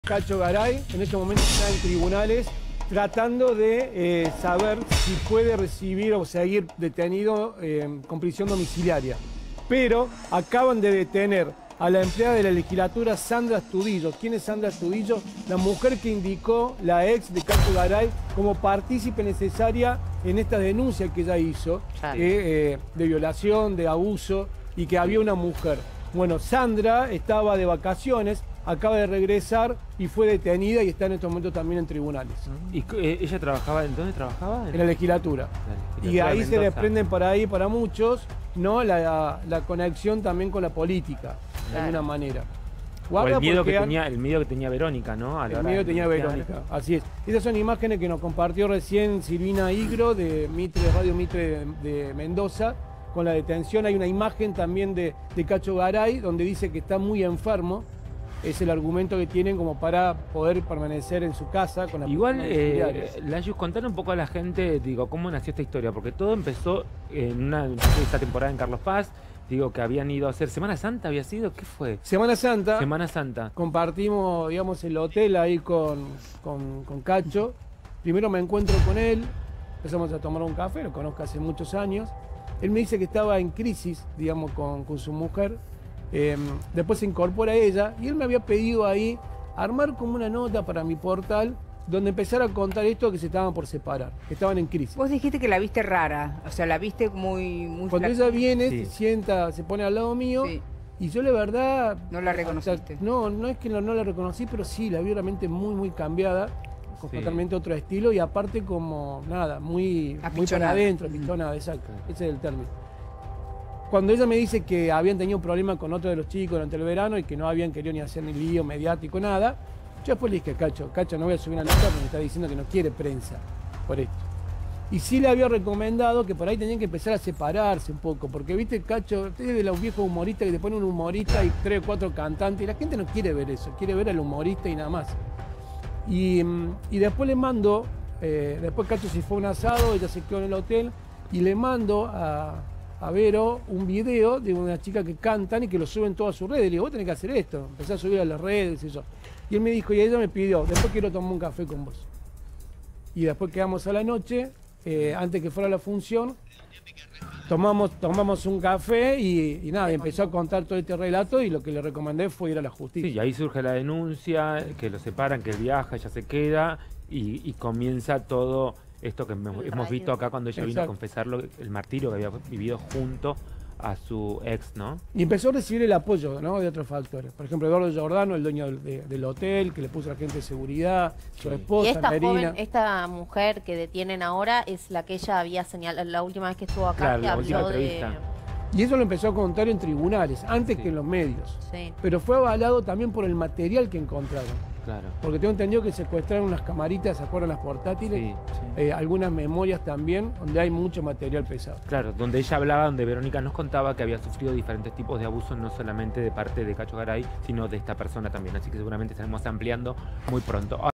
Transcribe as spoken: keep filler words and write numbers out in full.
Cacho Garay en este momento está en tribunales tratando de eh, saber si puede recibir o seguir detenido eh, con prisión domiciliaria. Pero acaban de detener a la empleada de la legislatura Sandra Astudillo. ¿Quién es Sandra Astudillo? La mujer que indicó la ex de Cacho Garay como partícipe necesaria en esta denuncia que ella hizo, Claro. eh, eh, de violación, de abuso, y que había una mujer. Bueno, Sandra estaba de vacaciones, acaba de regresar y fue detenida y está en estos momentos también en tribunales. ¿Y eh, ella trabajaba, en dónde trabajaba? En la legislatura. La Y legislatura ahí de se Mendoza. desprenden para ahí, para muchos, ¿no? la, la conexión también con la política, de Claro. alguna manera. O Guarda el miedo, que porque han- tenía, el miedo que tenía Verónica, ¿no? A la El hora miedo de tenía denunciar. Verónica, así es. Esas son imágenes que nos compartió recién Silvina Igro de Mitre, Radio Mitre de, de Mendoza. Con la detención hay una imagen también de, de Cacho Garay donde dice que está muy enfermo. Es el argumento que tienen como para poder permanecer en su casa con la Igual, domiciliaria. eh, Layus, contar un poco a la gente, digo, cómo nació esta historia, porque todo empezó en una esta temporada en Carlos Paz, digo, que habían ido a hacer Semana Santa, ¿había sido? ¿Qué fue? Semana Santa. Semana Santa. Compartimos, digamos, el hotel ahí con, con, con Cacho. Primero me encuentro con él, empezamos a tomar un café, lo conozco hace muchos años. Él me dice que estaba en crisis, digamos, con, con su mujer. Eh, después se incorpora ella y él me había pedido ahí armar como una nota para mi portal donde empezara a contar esto que se estaban por separar, que estaban en crisis. Vos dijiste que la viste rara, o sea, la viste muy... muy Cuando flaca. ella viene, Sí. se sienta, se pone al lado mío. Sí. Y yo la verdad... No la reconociste. hasta- no, no es que no, no la reconocí, pero sí, la vi realmente muy, muy cambiada, con Sí. totalmente otro estilo y aparte como, nada, muy, muy para Apichonada. adentro, Ujú. apichonada, exacto, Claro. ese es el término. Cuando ella me dice que habían tenido un problema con otro de los chicos durante el verano y que no habían querido ni hacer ni lío mediático, nada, yo después le dije, Cacho, Cacho, no voy a subir una nota porque me está diciendo que no quiere prensa por esto. Y sí le había recomendado que por ahí tenían que empezar a separarse un poco, porque viste, Cacho, usted es de los viejos humoristas que te ponen un humorista y tres o cuatro cantantes, y la gente no quiere ver eso, quiere ver al humorista y nada más. Y, mm, y después le mando, eh, después Cacho se fue a un asado, ella se quedó en el hotel, y le mando a, a Vero un video de una chica que cantan y que lo suben todas a sus redes. Le digo, vos tenés que hacer esto, empezar a subir a las redes y eso. Y él me dijo, y ella me pidió, después quiero tomar un café con vos. Y después quedamos a la noche, eh, antes que fuera la función, tomamos, tomamos un café y, y nada, y empezó a contar todo este relato y lo que le recomendé fue ir a la justicia. Sí, y ahí surge la denuncia, que lo separan, que él viaja, ella se queda, y, y comienza todo esto que hemos, hemos visto acá cuando ella vino a Exacto. confesarlo, el martirio que había vivido junto a su ex, ¿no? Y empezó a recibir el apoyo, ¿no?, de otros factores. Por ejemplo, Eduardo Giordano, el dueño del, de- del hotel, que le puso a la gente de seguridad, su Sí. esposa, Y esta Marina. joven, esta mujer que detienen ahora es la que ella había señalado la última vez que estuvo acá, Claro, que la última habló de... entrevista. Y eso lo empezó a contar en tribunales, antes Sí. que en los medios. Sí. Pero fue avalado también por el material que encontraron. Claro. Porque tengo entendido que secuestraron unas camaritas, ¿se acuerdan las portátiles? Sí, sí. Eh, algunas memorias también, donde hay mucho material pesado. Claro, donde ella hablaba, donde Verónica nos contaba que había sufrido diferentes tipos de abusos, no solamente de parte de Cacho Garay, sino de esta persona también. Así que seguramente estaremos ampliando muy pronto.